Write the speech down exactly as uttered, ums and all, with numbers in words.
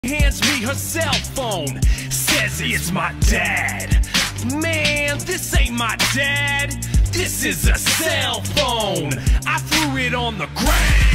Hands me her cell phone, says it's my dad. Man, this ain't my dad, this is a cell phone. I threw it on the ground.